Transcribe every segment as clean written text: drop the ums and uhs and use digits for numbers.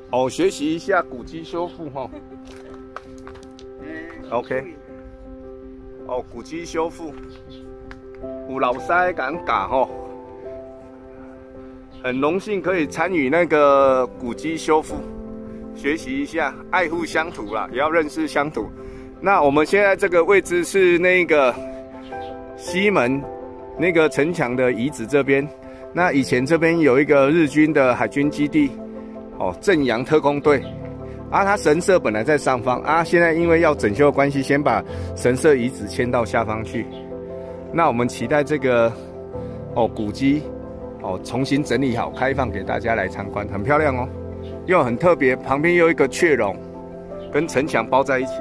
哦，学习一下古迹修复哈。OK。哦，古迹修复，有老师敢教吼，很荣幸可以参与那个古迹修复，学习一下，爱护乡土啦，也要认识乡土。那我们现在这个位置是那个西门那个城墙的遗址这边。那以前这边有一个日军的海军基地，哦，正阳特工队。啊，它神社本来在上方啊，现在因为要整修的关系，先把神社遗址迁到下方去。那我们期待这个古迹重新整理好，开放给大家来参观，很漂亮哦，又很特别，旁边又有一个雀笼，跟城墙包在一起。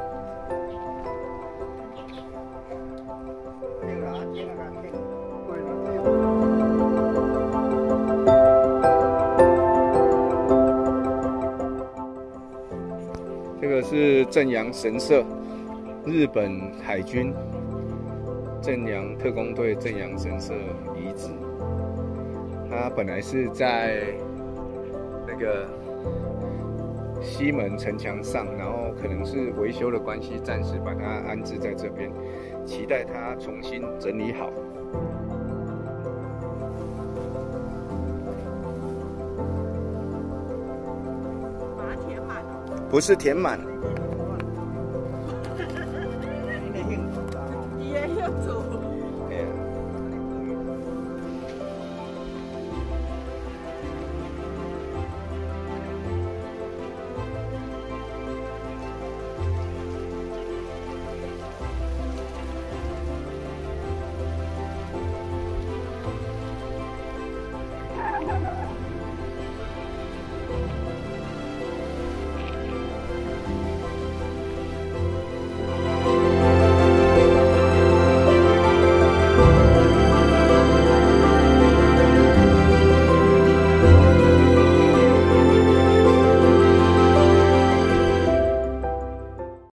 这个是正阳神社，日本海军正阳特工队正阳神社遗址。它本来是在那个西门城墙上，然后可能是维修的关系，暂时把它安置在这边，期待它重新整理好。把它填满了？不是填满。